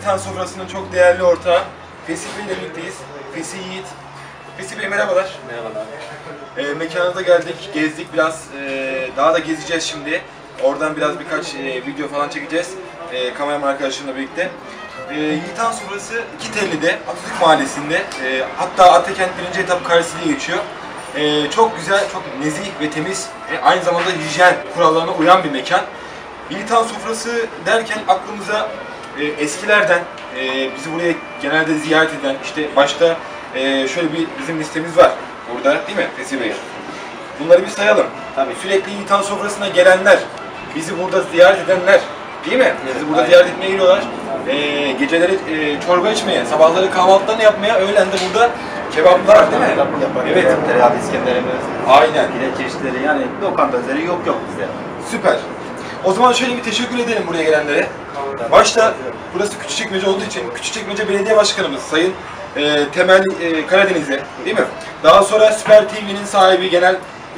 Yiğitan sofrasının çok değerli ortağı Fesih Bey ile birlikteyiz. Fesih Yiğit. Fesih Bey merhabalar. Merhabalar. Mekanınıza geldik, gezdik biraz. Daha da gezeceğiz şimdi. Oradan biraz birkaç video falan çekeceğiz. Kameraman arkadaşımla birlikte. Yiğitan sofrası İkitelli'de, Atatürk Mahallesi'nde. Hatta Atakent 1. etap karesi diye geçiyor. Çok güzel, çok nezih ve temiz. Aynı zamanda hijyen kurallarına uyan bir mekan. Yiğitan sofrası derken aklımıza eskilerden bizi buraya genelde ziyaret eden, işte başta şöyle bir bizim listemiz var burada, değil mi Fesih Bey? Bunları bir sayalım. Tabii. Sürekli Yiğitan sofrasına gelenler, bizi burada ziyaret edenler, değil mi? Evet, Bizi burada aynen. ziyaret etmeye geliyorlar. Geceleri çorba içmeye, sabahları kahvaltılarını yapmaya, öğlen de burada kebaplar, değil mi? Evet. Tereyağlı İskenderimiz, Aynen. pide çeşitleri, yani lokanta üzeri yok bizde. Süper. O zaman şöyle bir teşekkür edelim buraya gelenlere. Başta burası Küçükçekmece olduğu için Küçükçekmece Belediye Başkanımız Sayın Temel Karadeniz'e, değil mi? Daha sonra Süper TV'nin sahibi genel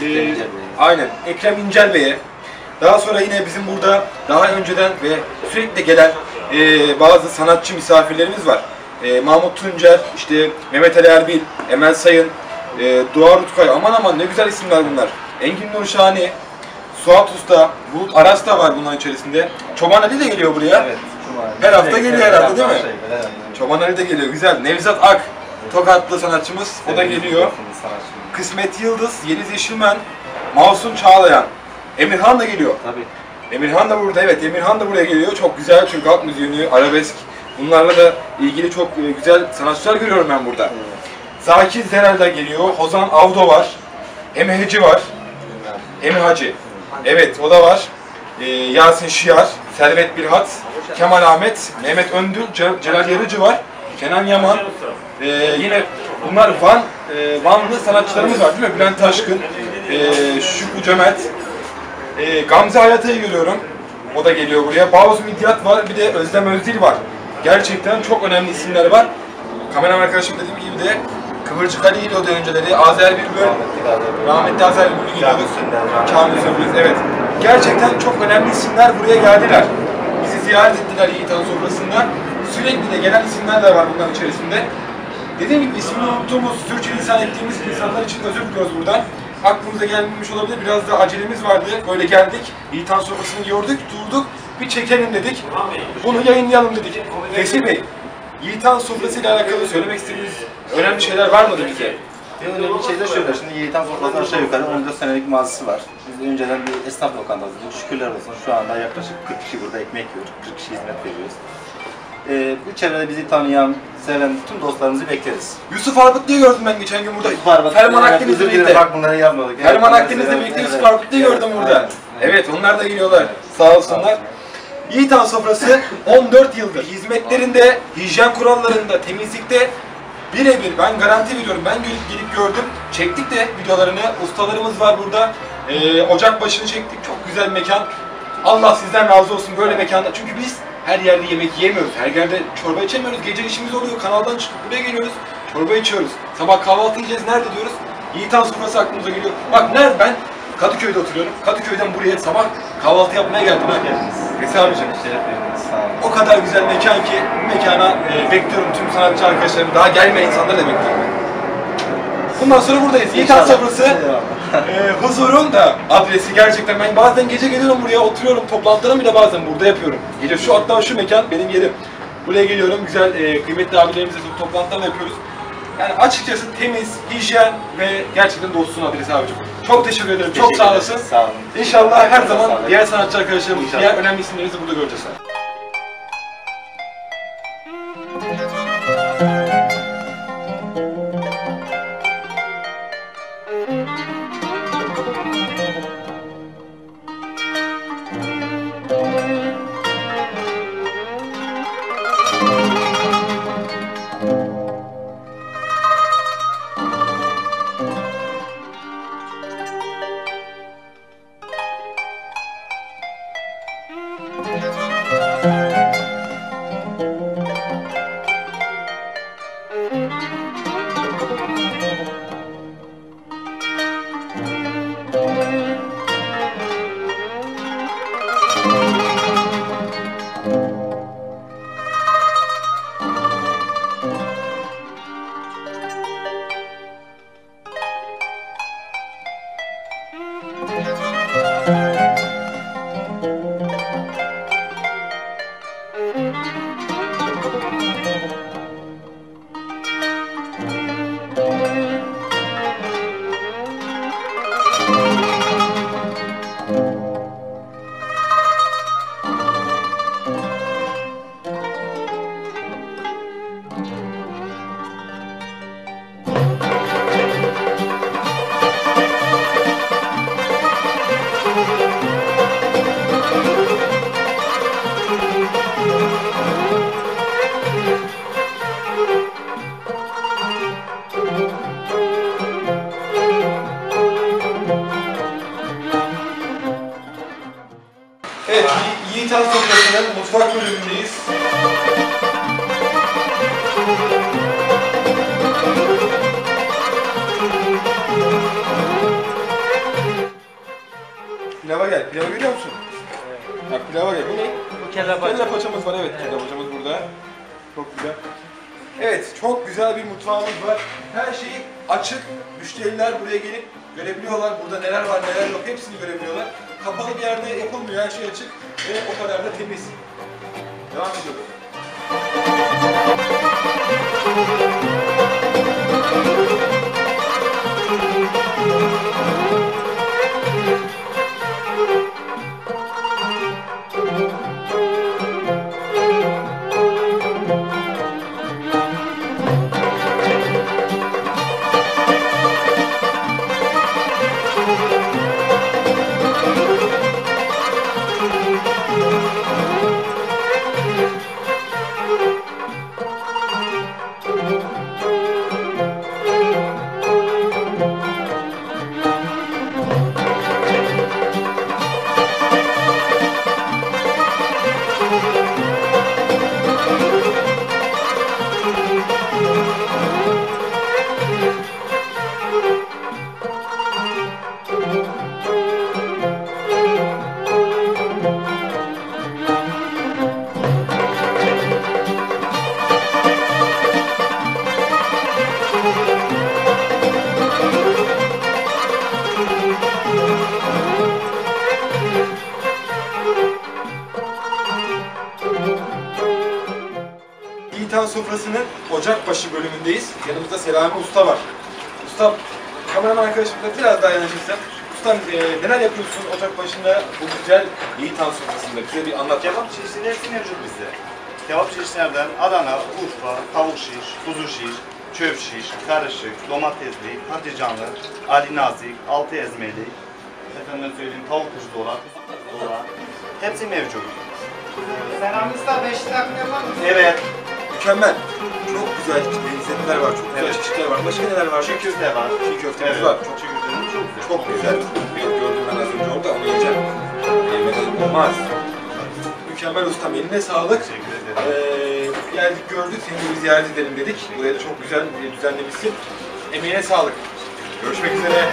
aynen Ekrem İncel Bey'e. Daha sonra yine bizim burada daha önceden ve sürekli gelen bazı sanatçı misafirlerimiz var. Mahmut Tuncer, işte Mehmet Ali Erbil, Emel Sayın, Dua Rutkay, aman ne güzel isimler bunlar. Engin Nurşani, Suat Usta, Bulut Aras da var bunların içerisinde. Çoban Ali de geliyor buraya. Evet. Her hafta geliyor herhalde, değil mi? Çoban Ali de geliyor, güzel. Nevzat Ak, Tokatlı sanatçımız, o da geliyor. Kısmet Yıldız, Yeliz Yeşilmen, Mahsun Çağlayan. Emirhan da geliyor. Tabii. Emirhan da burada, evet. Emirhan da buraya geliyor. Çok güzel çünkü halk müziğini, arabesk. Bunlarla da ilgili çok güzel sanatçılar görüyorum ben burada. Evet. Zakir Zerel de geliyor. Hozan Avdo var. Emeheci var. Emehacı. Evet, o da var. Yasin Şiar, Servet Birhat, Kemal Ahmet, Mehmet Öndül, Celal Yarıcı var. Kenan Yaman. Yine bunlar Vanlı sanatçılarımız var, değil mi? Bülent Taşkın, Şükrü Cömert, Gamze Hayata'yı görüyorum. O da geliyor buraya. Bağuz Midyat var, bir de Özlem Özdil var. Gerçekten çok önemli isimler var. Kameraman arkadaşım dediğim gibi de Kıvırcık Ali geliyordu önceleri. Azer Bülbül, rahmetli Azer Bülbül geliyordu. Kamil Sönmez, evet. Gerçekten çok önemli isimler buraya geldiler. Bizi ziyaret ettiler Yiğitan sofrasında. Sürekli de gelen isimler de var bunların içerisinde. Dediğim gibi ismini unuttuğumuz, sürçülisan ettiğimiz insanlar için özür diliyoruz buradan. Aklımıza gelmemiş olabilir, biraz da acelemiz vardı. Böyle geldik, Yiğitan sofrasını gördük, durduk, bir çekelim dedik. Bunu yayınlayalım dedik. Fesih Bey, Yiğitan sofrası ile alakalı söylemek istediğiniz önemli şeyler var mıdır bize? Önemli şey de şöyle, şimdi Yiğitan sofrasının aşağı yukarı 14 senelik mazisi var. Biz önceden bir esnaf lokantasıydık. Şükürler olsun şu anda yaklaşık 40 kişi burada ekmek yiyor, 40 kişi hizmet veriyoruz. Bu çevrede bizi tanıyan, seven tüm dostlarımızı bekleriz. Yusuf Arputlu'yu gördüm ben geçen gün burada. Ferman Akdeniz'le birlikte. Bak bunları yapmadık. Ferman Akdeniz'le birlikte Yusuf Arputlu'yu gördüm burada. Evet, onlar da geliyorlar. Sağ olsunlar. Yiğitan sofrası 14 yıldır hizmetlerinde, hijyen kurallarında, temizlikte birebir, ben garanti veriyorum. Ben gelip gördüm. Çektik de videolarını. Ustalarımız var burada. Ocak başını çektik. Çok güzel mekan. Allah sizden razı olsun böyle mekanda. Çünkü biz her yerde yemek yiyemiyoruz. Her yerde çorba içemiyoruz. Gece işimiz oluyor. Kanaldan çıkıp buraya geliyoruz. Çorba içiyoruz. Sabah kahvaltı yiyeceğiz. Nerede diyoruz? Yiğitan sofrası aklımıza geliyor. Bak nerede? Ben Kadıköy'de oturuyorum. Kadıköy'den buraya sabah kahvaltı yapmaya geldim. Fesih abicim. O kadar güzel mekan ki bu mekana bekliyorum tüm sanatçı arkadaşlarımı. Daha gelmeyen insanları da bekliyorum. Bundan sonra buradayız. Yiğitan sofrası. Huzurun da adresi gerçekten. Ben bazen gece geliyorum buraya, oturuyorum. Toplantılarımı bile bazen burada yapıyorum. Gece hatta şu mekan benim yerim. Buraya geliyorum. Güzel kıymetli abilerimizle toplantılar yapıyoruz. Yani açıkçası temiz, hijyen ve gerçekten dostluğun adresi abicim. Çok teşekkür ederim. Çok sağ olasın. Sağ olun. İnşallah her zaman diğer sanatçı arkadaşlarımız, diğer önemli isimlerimizi burada göreceğiz. Evet, Yiğit Han sofrasının mutfak bölümündeyiz. Pilava gel, pilavı görüyor musun? Evet. Ya pilava gel, bu ne? Bu kelle paça. Kelle paçamız var, evet, kelle paçamız burada. Çok güzel. Evet, çok güzel bir mutfağımız var. Her şey açık, müşteriler buraya gelip görebiliyorlar. Burada neler var, neler yok, hepsini görebiliyorlar. Kapalı bir yerde yapılmıyor, her şey açık ve o kadar da temiz. Devam ediyoruz. Yiğit Han sofrasının Ocakbaşı bölümündeyiz. Yanımızda Selami Usta var. Ustam, kameraman arkadaşımla biraz daha yanaşırsan. Ustam, neler yapıyorsun Ocakbaşı'nda bu güzel Yiğit Han sofrasında? Bize bir anlat. Kebap çeşitleri hepsi mevcut bizde. Kebap çeşitlerden Adana, Urfa, tavuk şiş, kuzu şiş, çöp şiş, karışık, domatesli, patlıcanlı, Ali Nazik, altı ezmeli, efendim söyleyeyim tavuk kuşdoğra, hepsi mevcut. Selami Usta 5 dakika yapar mısın? Evet. Mükemmel. Çok güzel lezzetler var, çok güzel çeşitler var. Başka neler var? Çiğ köfte var. Çiğ köftemiz var. Çok çiğ köftemiz çok güzel. Çok güzel. Evet, gördüm ben az önce orada, onu yiyeceğim. Yemeden olmaz. Mükemmel ustam, eline sağlık. Teşekkür ederim. Geldik gördük, seni de bir ziyaret edelim dedik. Buraya da çok güzel düzenlemişsin. Emeğine sağlık. Görüşmek üzere.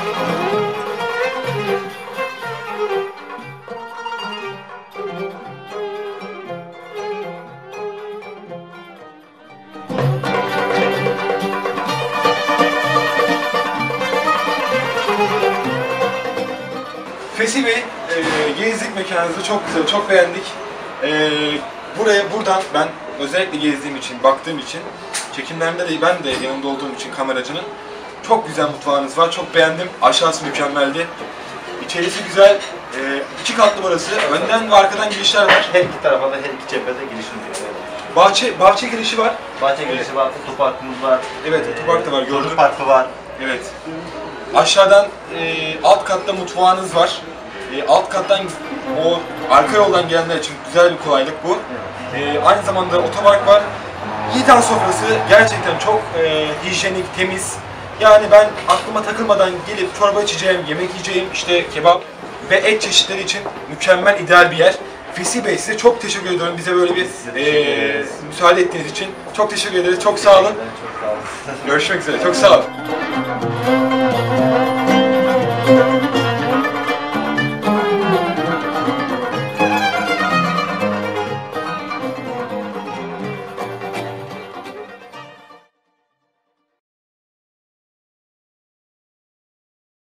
Fesih Bey, gezdik mekanınızı, çok güzel, çok beğendik. Buradan ben özellikle gezdiğim için, baktığım için, çekimlerimde de ben de yanında olduğum için kameracının, çok güzel mutfağınız var, çok beğendim. Aşağısı mükemmeldi. İçerisi güzel, 2 katlı burası, önden ve arkadan girişler var. Her iki tarafa da her iki cephede girişimiz var. Bahçe girişi var. Bahçe girişi var, otoparkımız var. Evet, otopark da var, gördüm. Çocuk parkı var. Evet. Aşağıdan alt katta mutfağınız var. Alt kattan o arka yoldan gelenler için güzel bir kolaylık bu. Aynı zamanda otopark var. Yiğit Han sofrası gerçekten çok hijyenik, temiz. Yani ben aklıma takılmadan gelip çorba içeceğim, yemek yiyeceğim, işte kebap ve et çeşitleri için mükemmel, ideal bir yer. Fesih Bey, size çok teşekkür ediyorum bize böyle bir müsaade ettiğiniz için. Çok teşekkür ederiz, çok sağ olun. Çok sağ olun. Görüşmek üzere, çok sağ olun.